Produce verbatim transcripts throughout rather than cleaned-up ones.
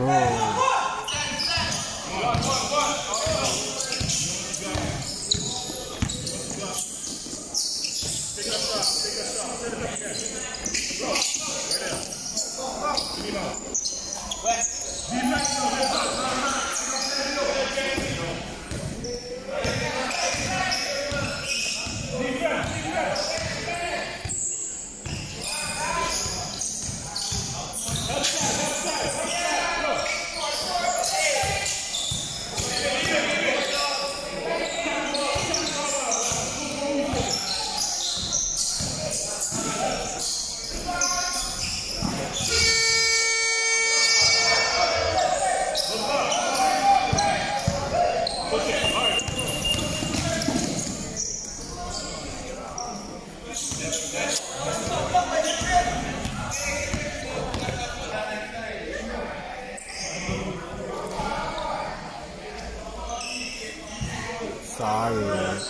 Sorry.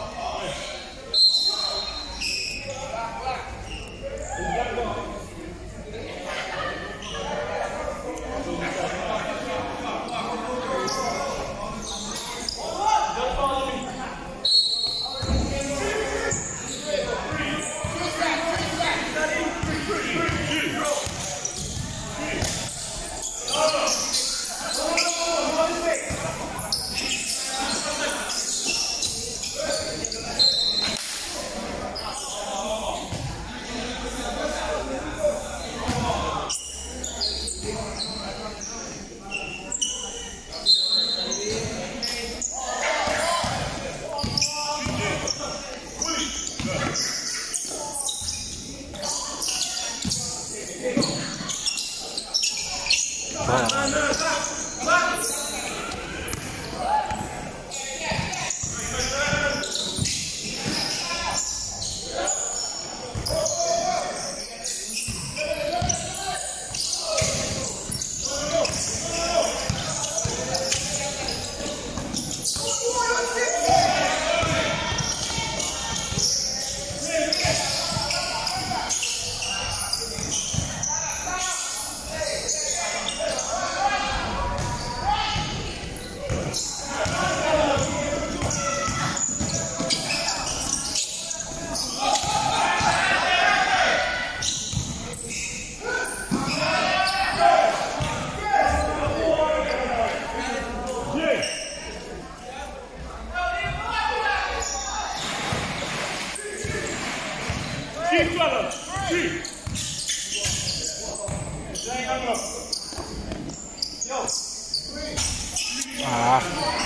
Ah.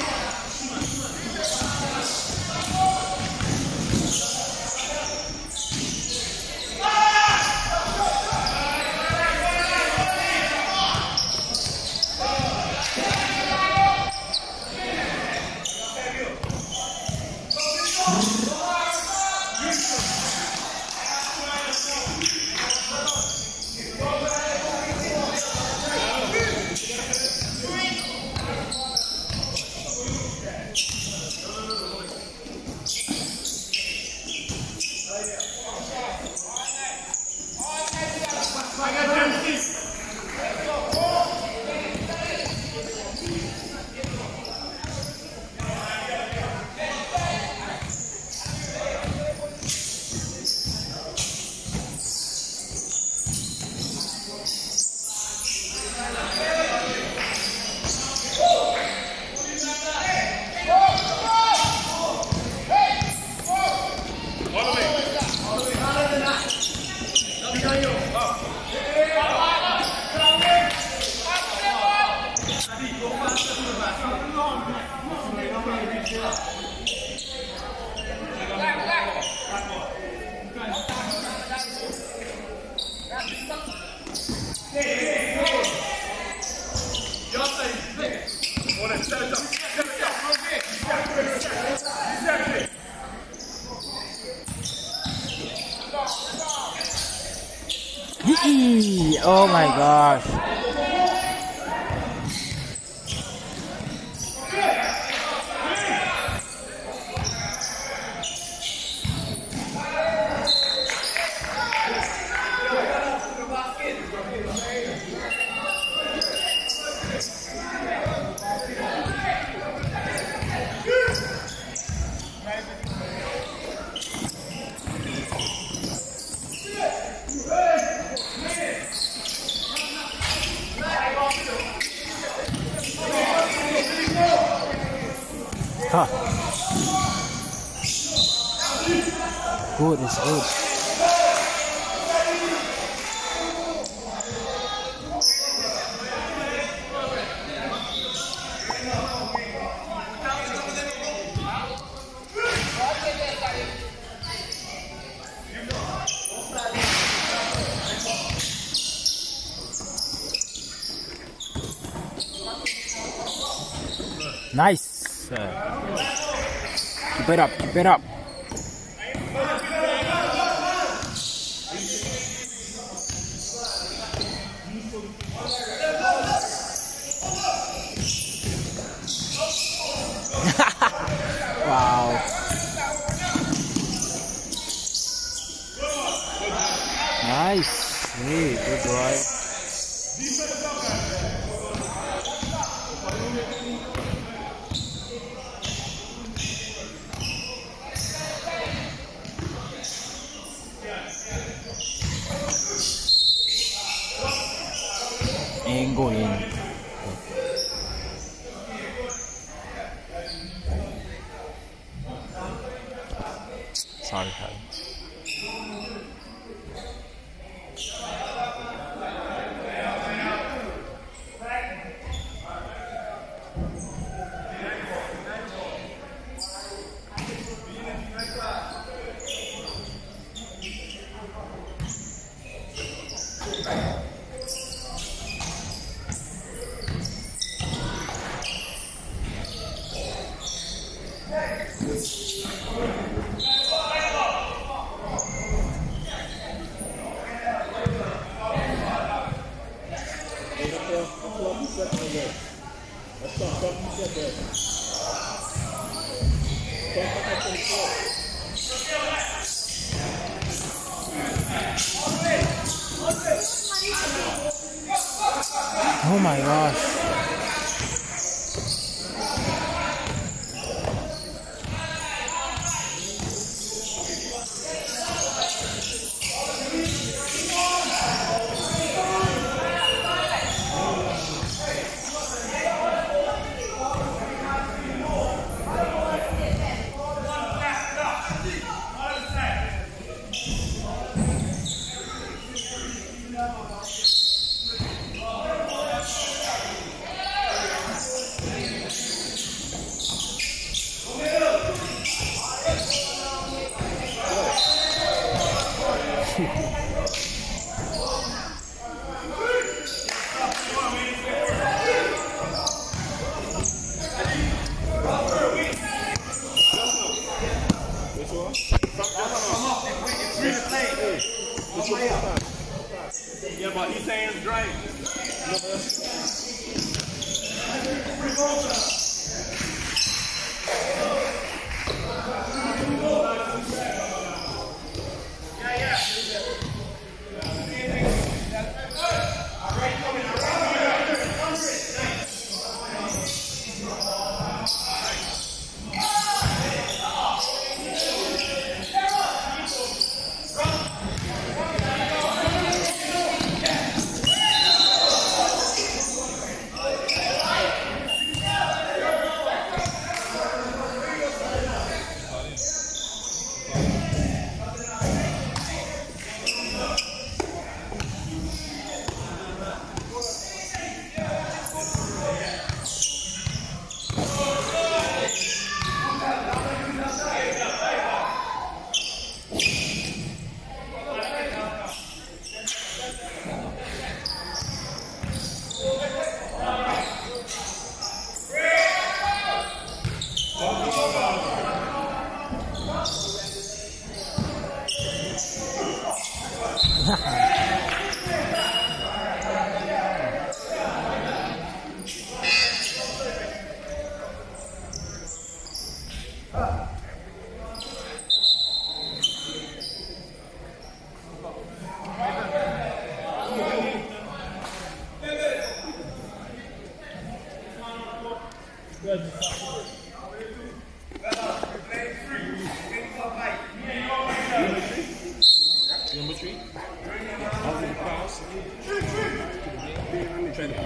Yee! Oh my gosh. Huh. Good, it's good. Nice. Uh, keep it up, keep it up. Wow. Nice. Hey, good boy. And go in. Sorry, sorry. Oh my gosh. Yeah, but he's saying it's dry. Number three. After the pass, try to try to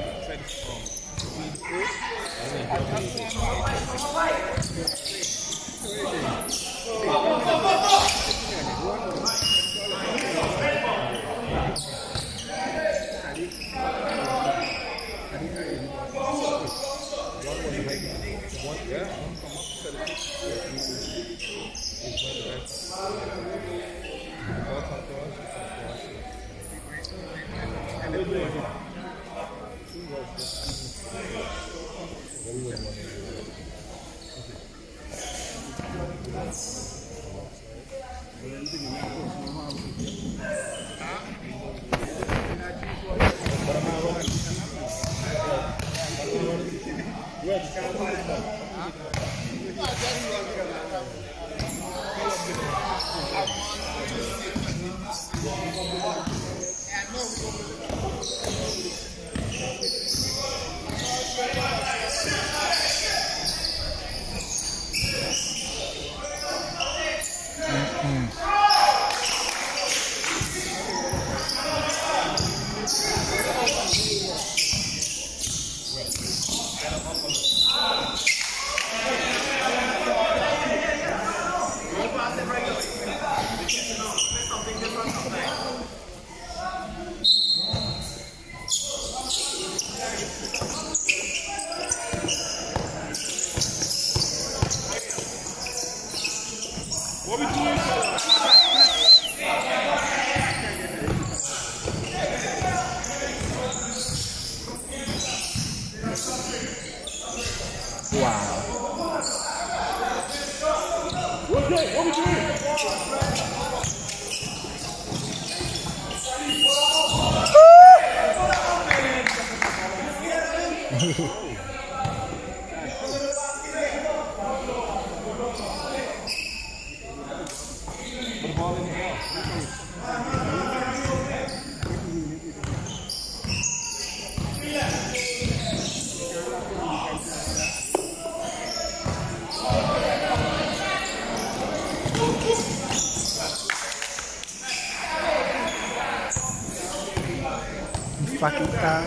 Fakita.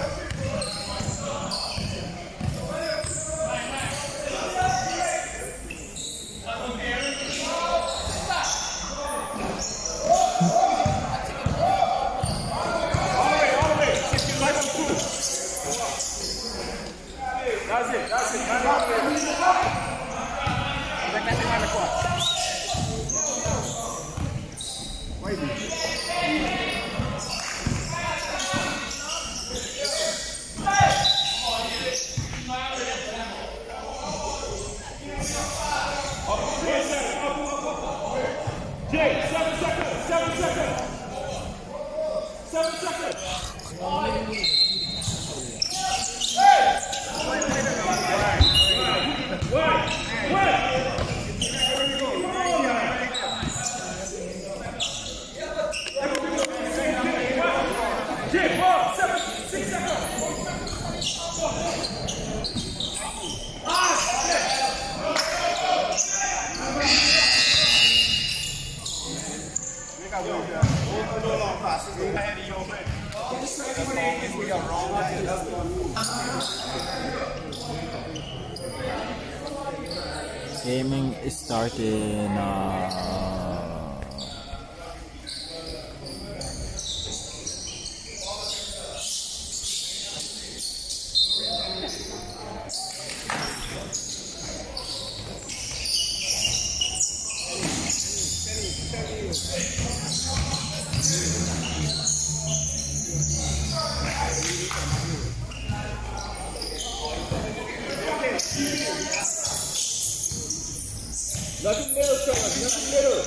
That's it, that's it. Jay, seven seconds, seven seconds. Seven seconds. Gaming is starting. Uh, Nothing middle, fellas. Nothing middle.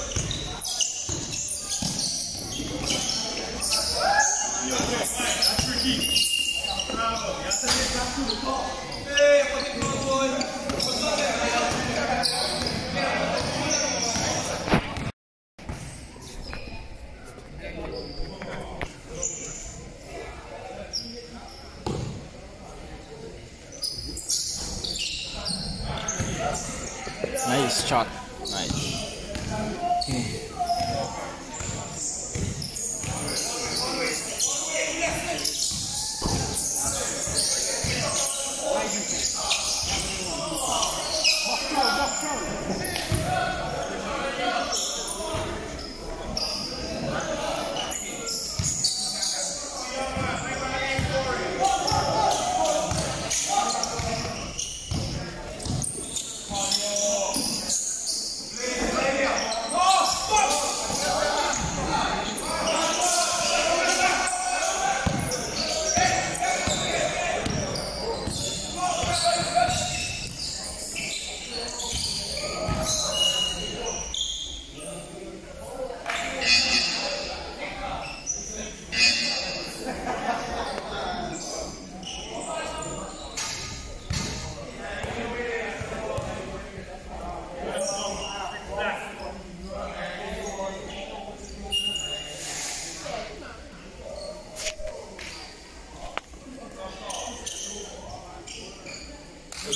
That's for keep. Bravo. Ya se le está to the ball. Hey, what you doing, boy? nice shot. Nice.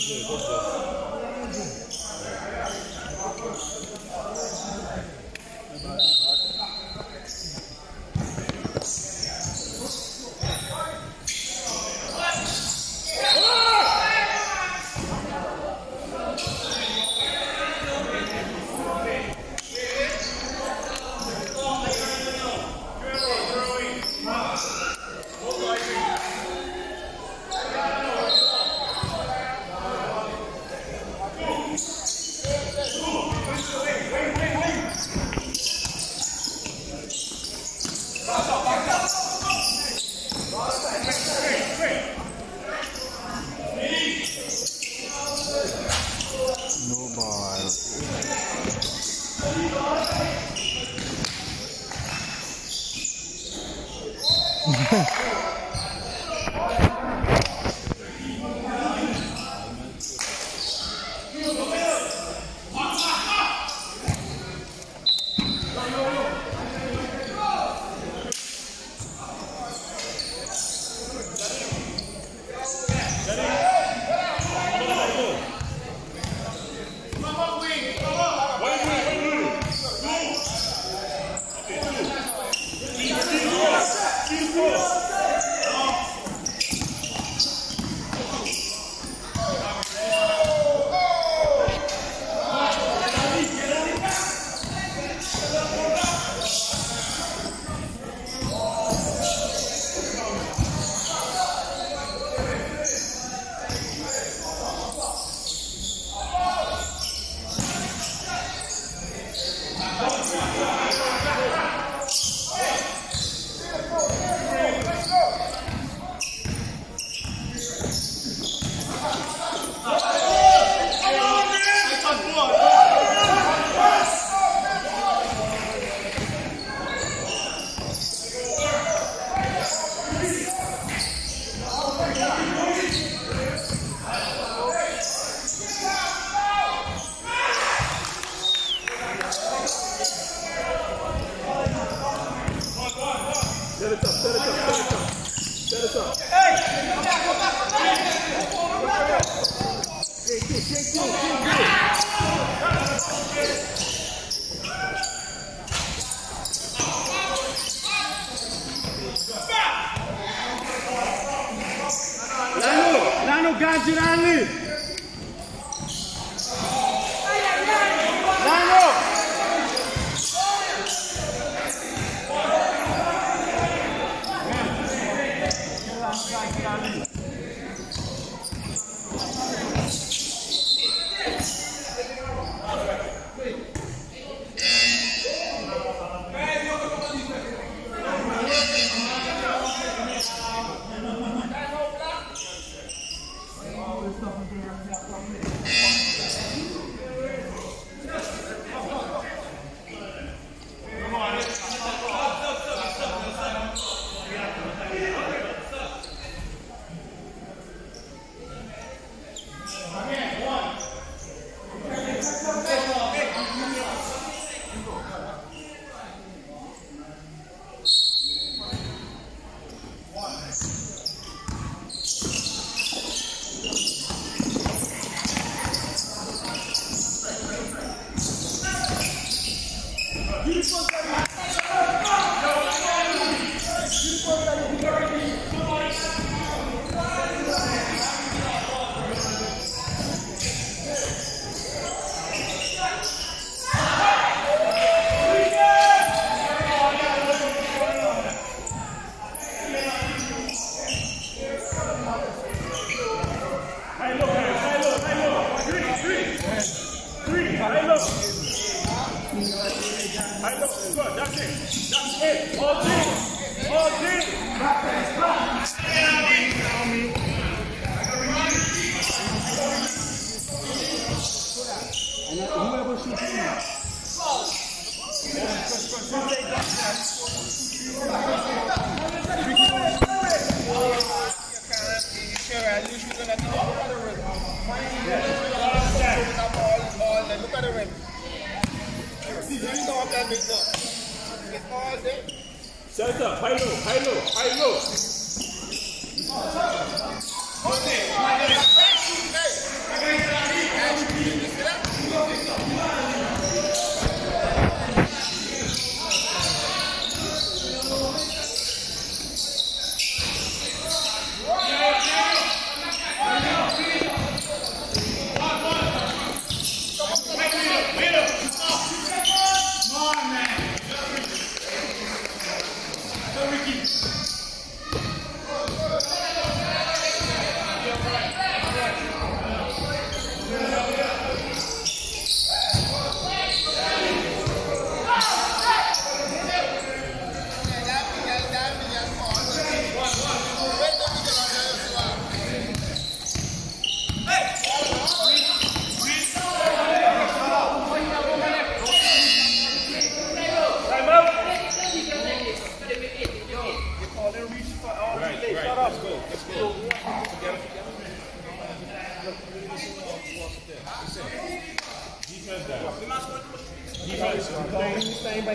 Set up, high low, high low, high low.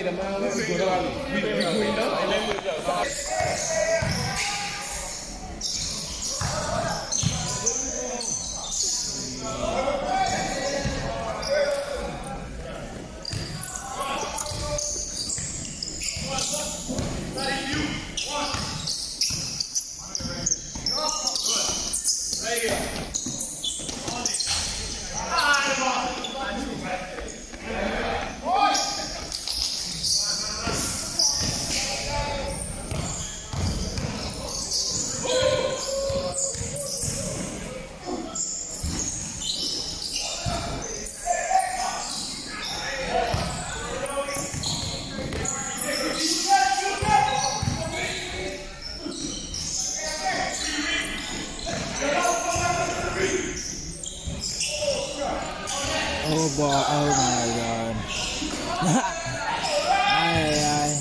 Hey, the man was going on. We going up and then we go. Oh boy, oh my god. Ay, ay.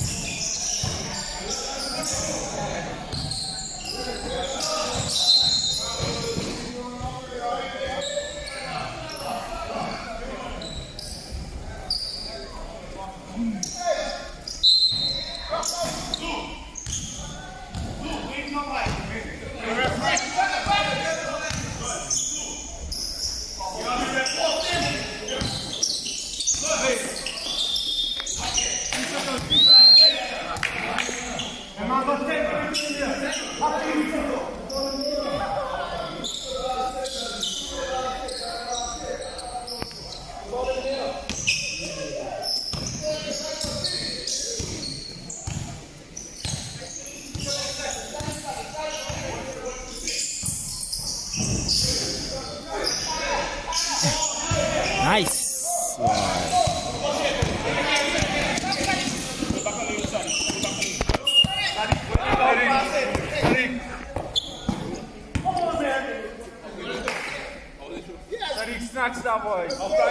Nice. Wow. Snatch that boy.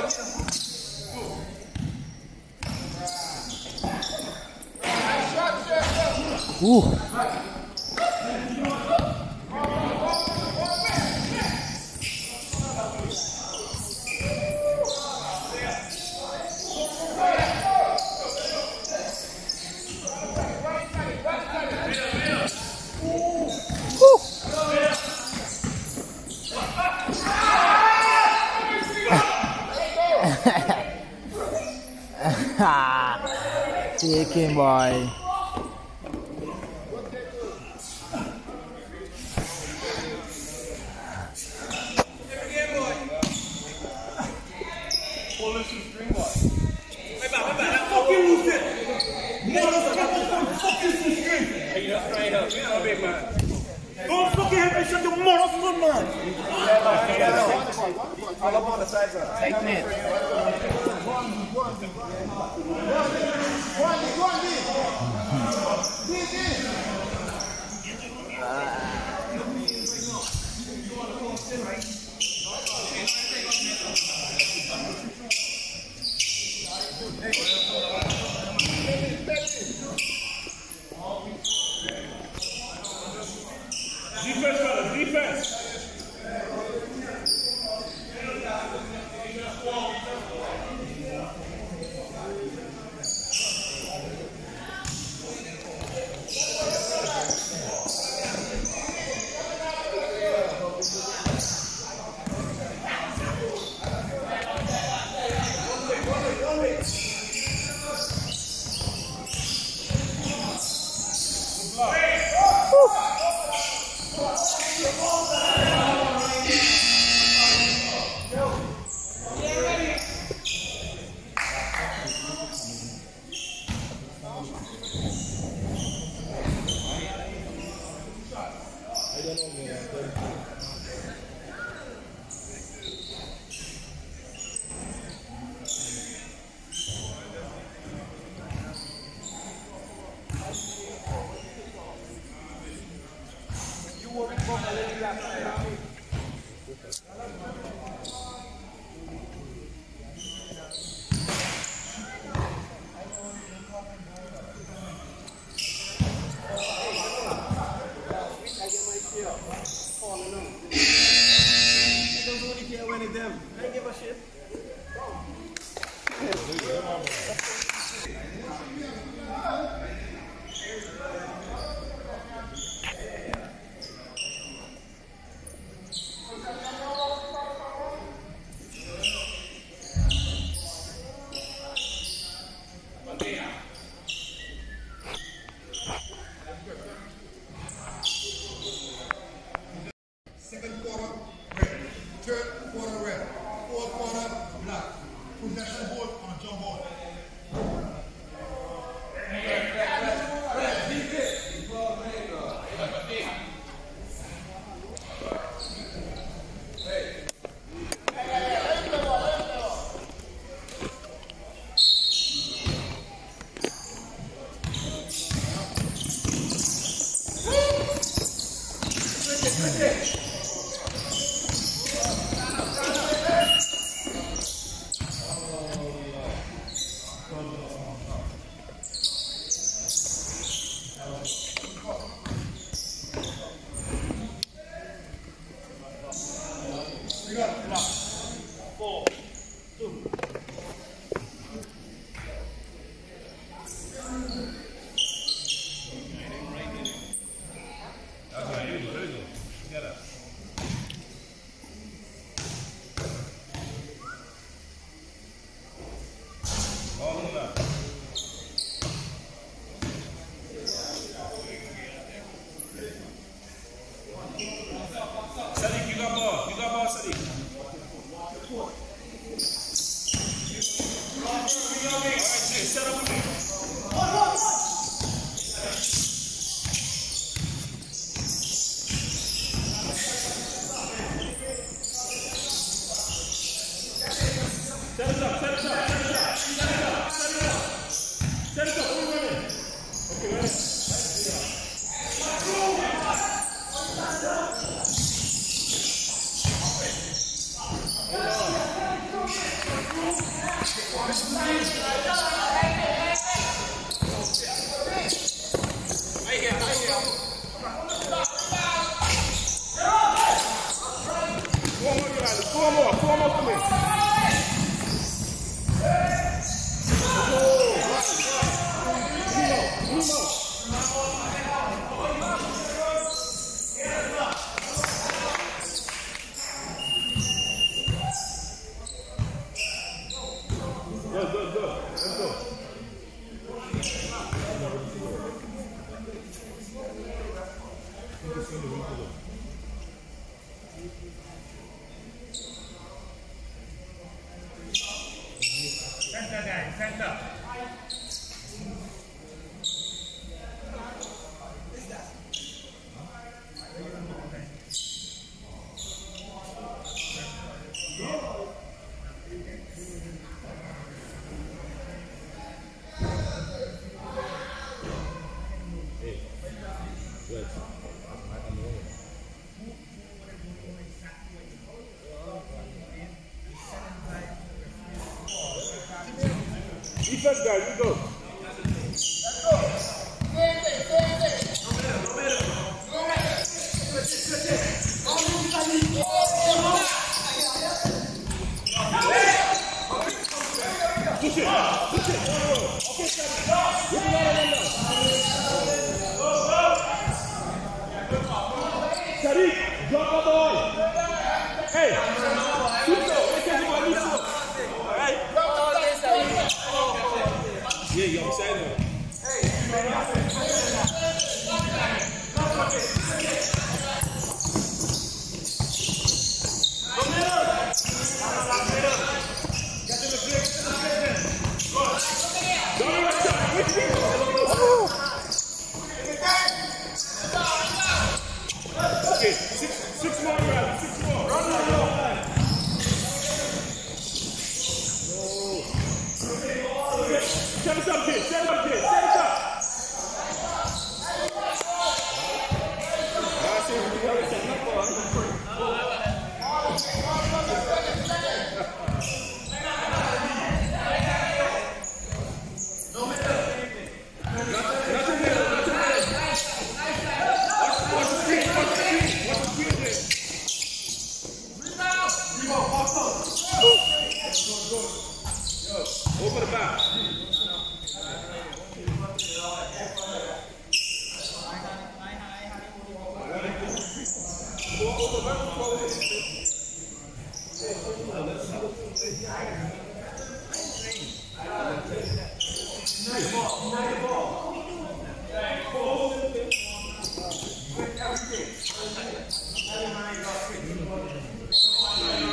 Ooh. Chicken boy. Don't fucking help me shut your motherfucker, man. All up on the side, bro. Take it. Defense, fellas, defense. I give a shit. third quarter red. Fourth quarter black. Possession board on a jump ball. Center guys, center. Defense guys, we go. Push it, push it. Okay, Sadiq, drop the ball. Hey, yeah, you understand that? Okay, six, six more, Riley, six more. Run, run, run. Set us up, kid. Set us up, kid. Set us up. I see what you got set up for. Nothing there. Nothing there. Watch the screen. Watch the screen. Watch the screen there. Yo, over the back. Nice ball.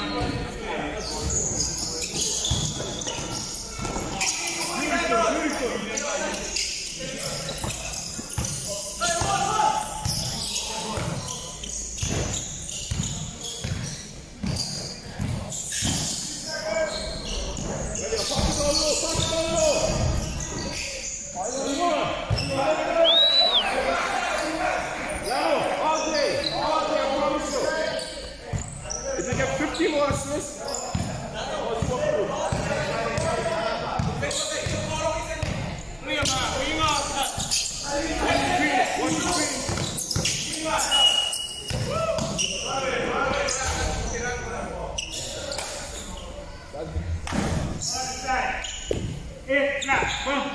Ik heb fifteen more assists. Eight, snap, boom.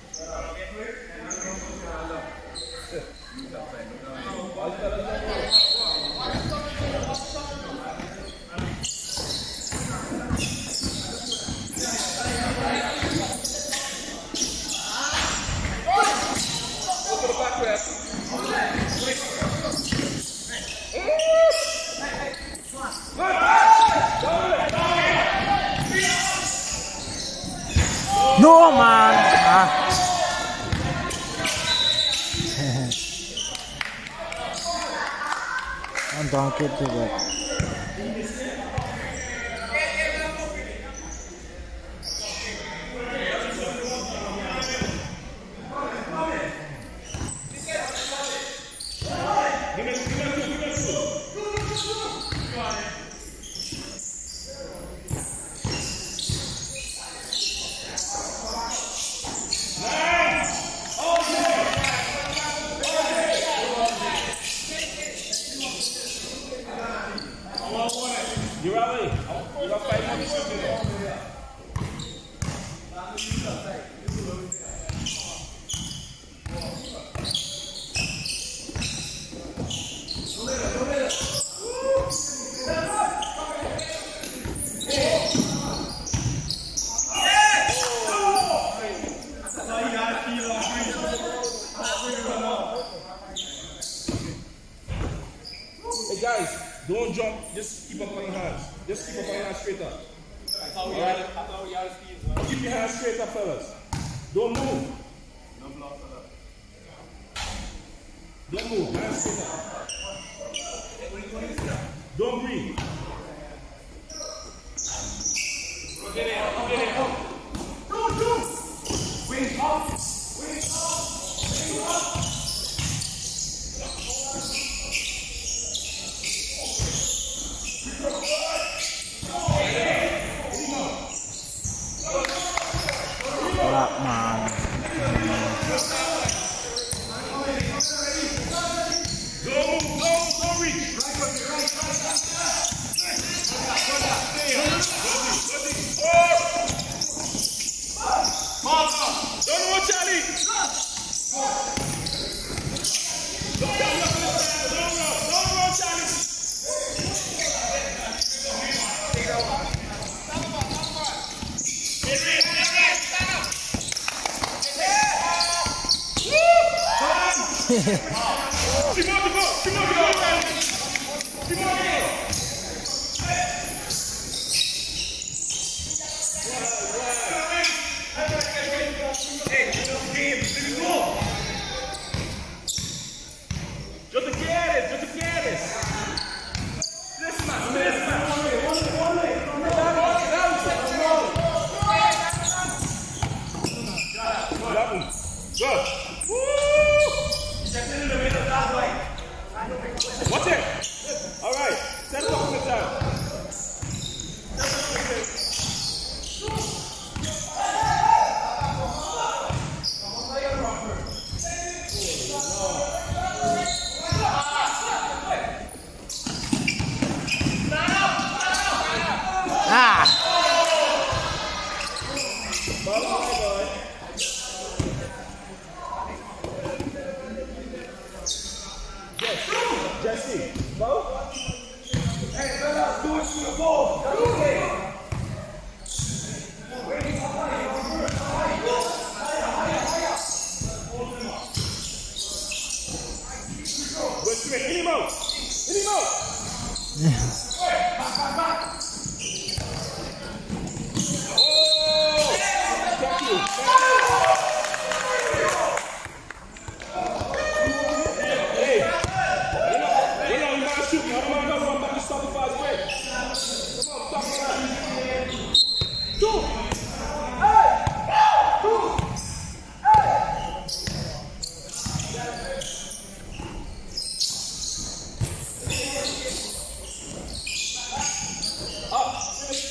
No, man. Ah. I'm donkey to that. You ready? You got five minutes to do it. Hey guys, don't jump, just keep up on your hands. Just keep up on your hands straight up. Alright? Keep your hands straight up, fellas. Don't move. Don't move, hands straight up. Don't breathe. Get in, get in. Don't, don't. Wing up, wing up, wing up. Black man. Go, go, go, reach. Don't know, Charlie. Don't run, don't run, Charlie. Yo te quieres, yo te quieres. Tres más, tres más. Good. Watch it. All right. Set it up on the time. Ah. Jesse, Bo? Hey, fellas, do it to the ball. Do it. Wait, hit him out. Hit him out. Back, back, back. Oh! Thank you. Hey. Shoot me. I don't want to run back to stop the fast break. Come on, stop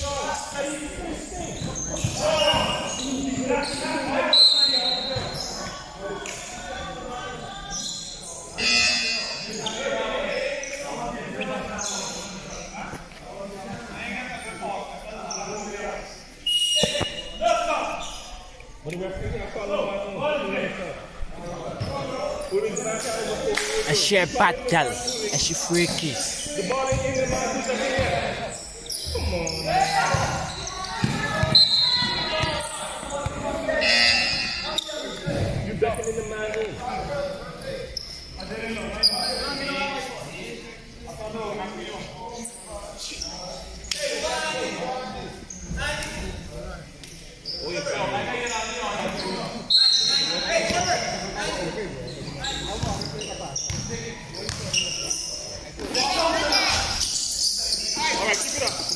And she a bad girl, and she freaky. The ball ain't in the man who's up here. Come on, man. You backing in the man in. Oh, you fell. All right, keep it up.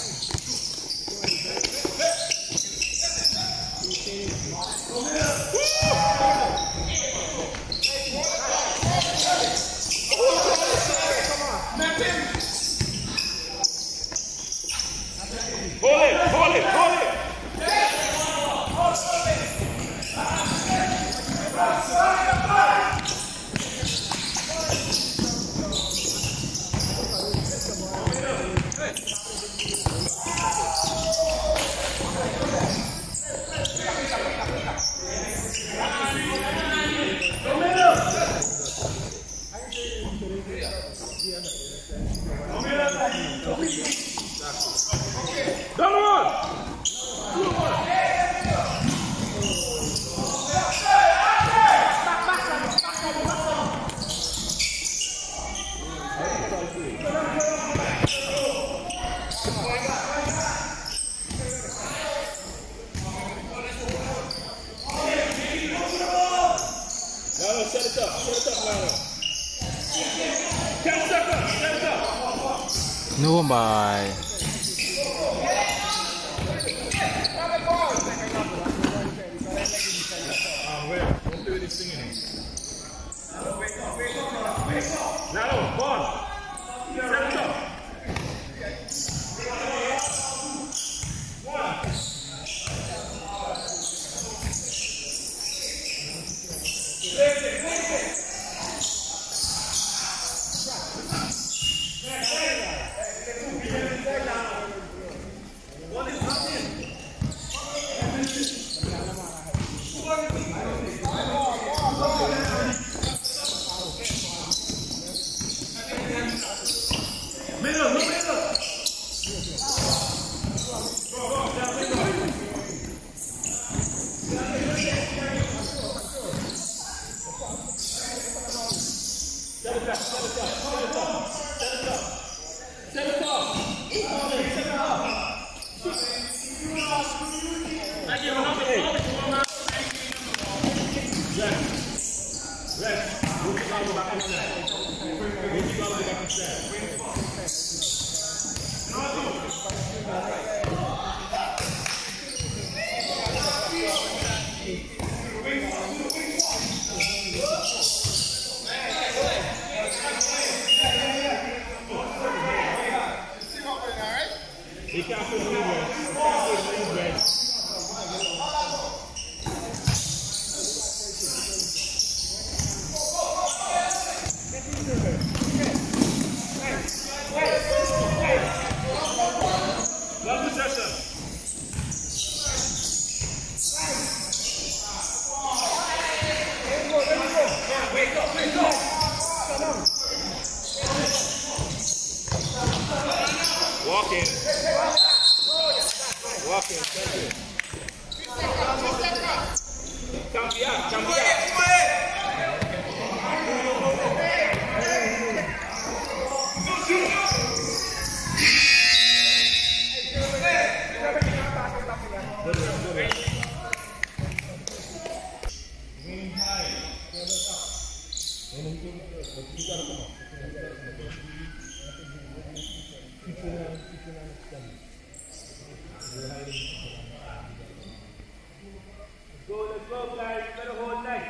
Hold it, hold it, hold it. Set it up, set it up, Lionel. ten seconds, set it up. No, bye. Um, where? Don't do this thing in Lionel, ball. Set it up. One. He can't put the red. He can't put the red. Love possession. Wake up, wake up. Walk in. Walk in, thank you. Cambiar, cambiar. Go, let's go, guys. Better hold tight.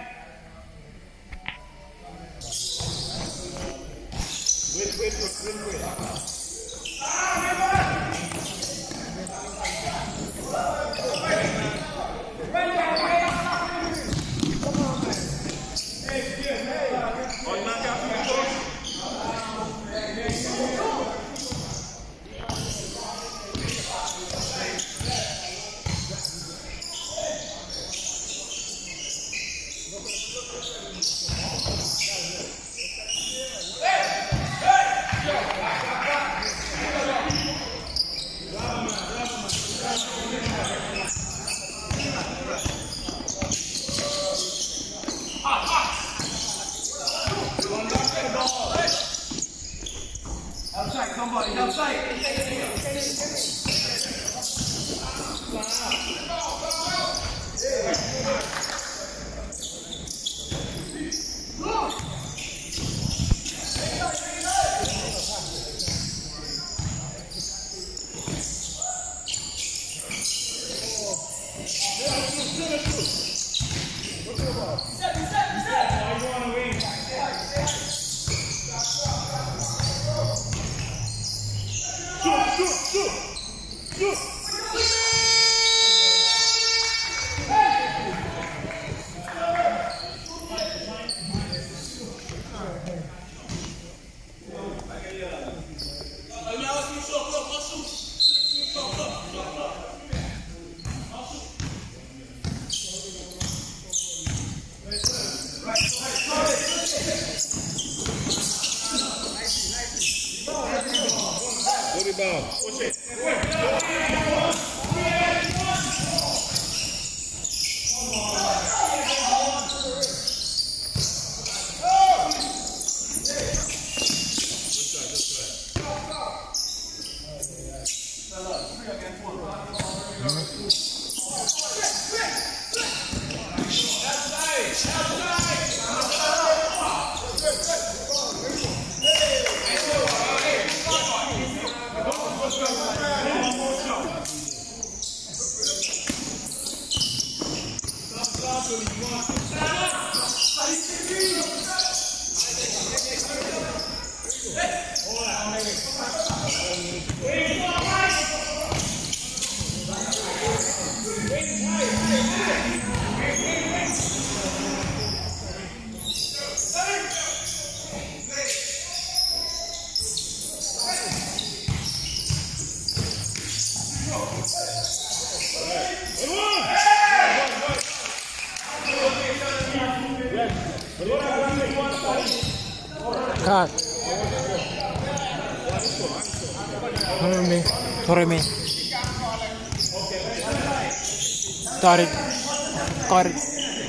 Cut. Follow me. Follow me. Got it. Got it.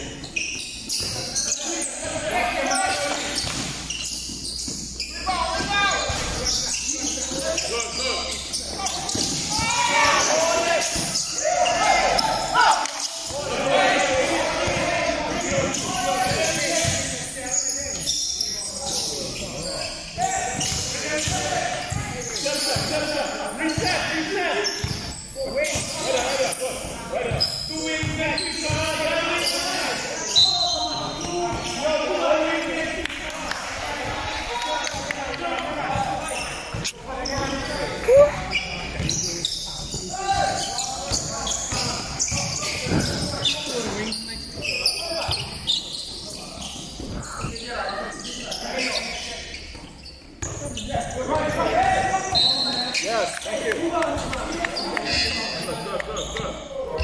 Yes, thank you. Good, good, good, good.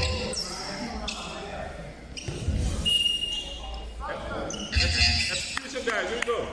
Execution, guys, here we go.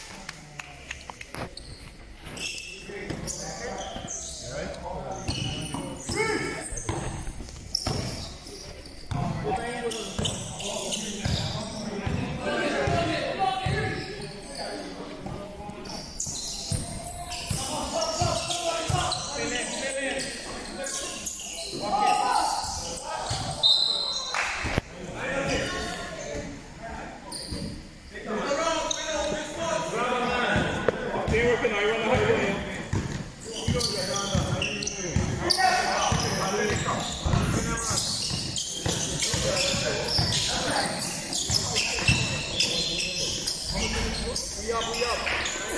Working, I run the highway. We up, we up.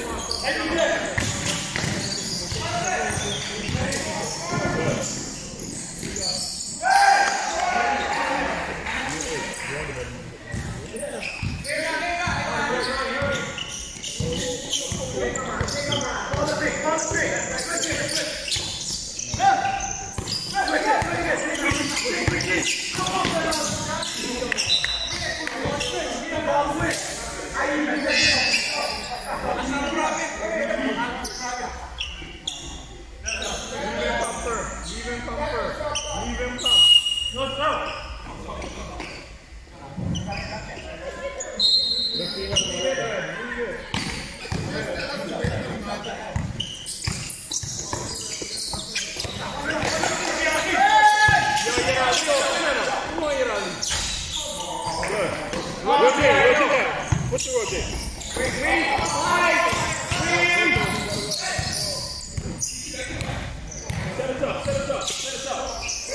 What's your rotate? Three, three, five, three. Set it up, set it up, set it up.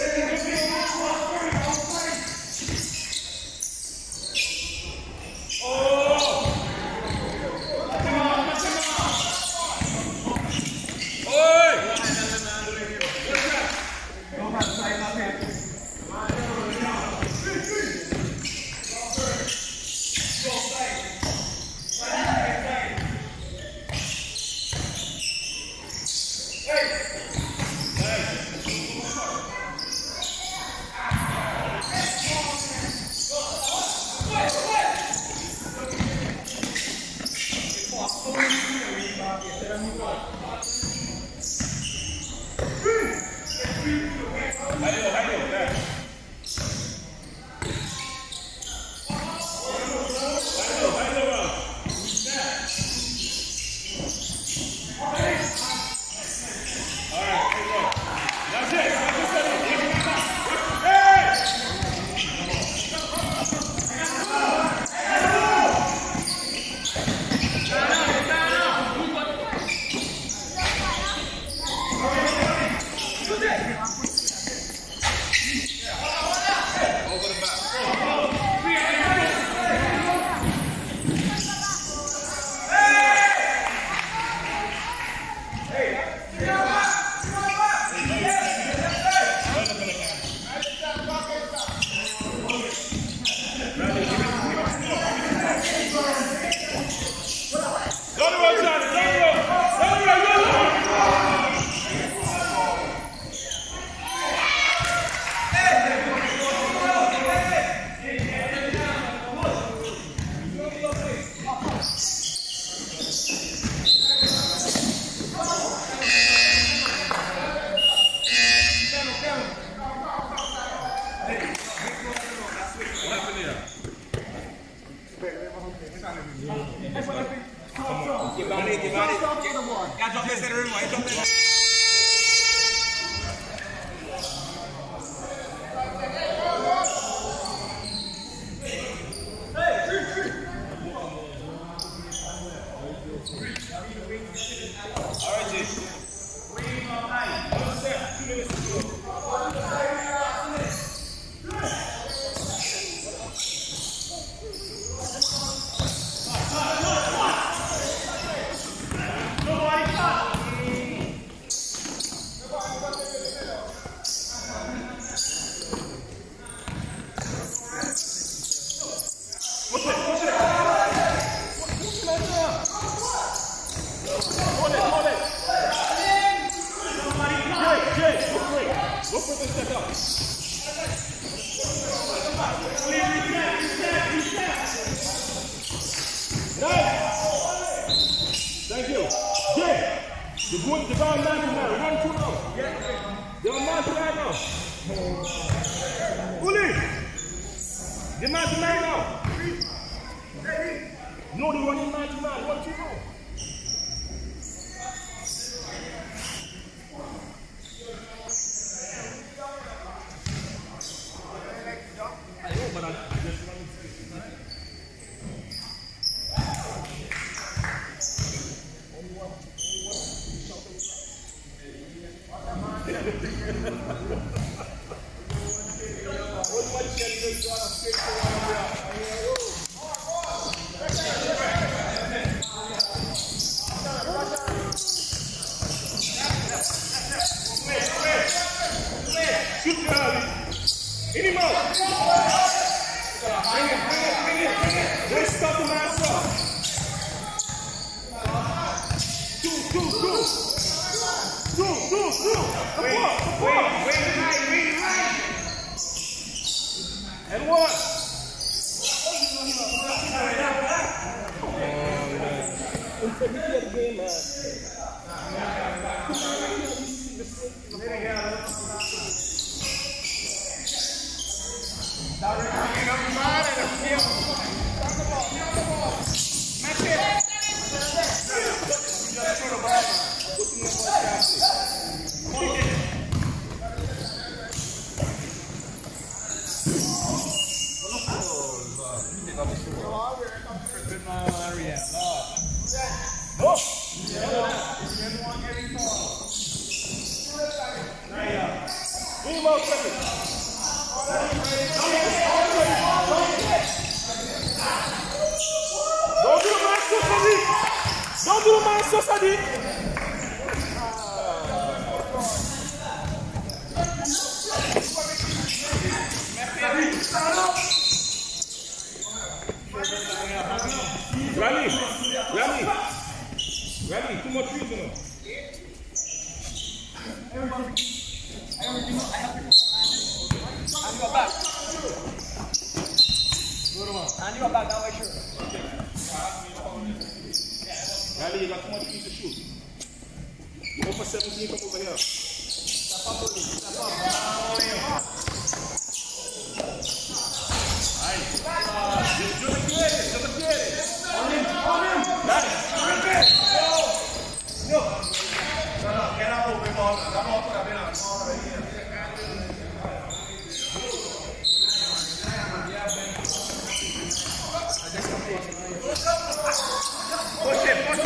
Oh! Come on, come on! Oi! Go, Thank you. Jay, you're going to go on ninety-nine. Run through now. You're on ninety-nine now. Uli, you're ninety-nine now. No, they're running ninety-nine. Run through now. I know, but I just run it. Any more? Bring it, bring it, bring it, bring it. Don't stop the man, stop. Two, two, two. Two, two, two. Wait, wait, wait, right, wait, right. And one. Oh, man. It's a good game, man. Don't do my society. Rally, rally, rally. Too much reason. Everything, everything. I have to. And you are back. Good one. And you are back that way, sure. Rally, you got too much piece to shoot. You go for seventeen, come over here. Step up, step up. Nice. Just do the creative, do the creative. On him, on him. Nice. Rip it. Go. Get up over the ball. That ball could have been on the ball right here. Push it, push it.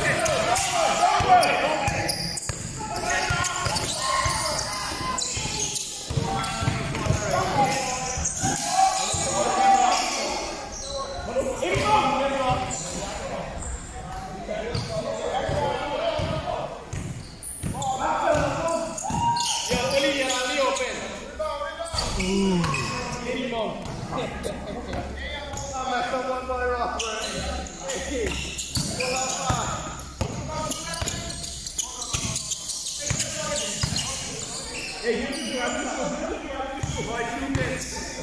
Hey, you can grab this one. You can grab this one. Like two minutes.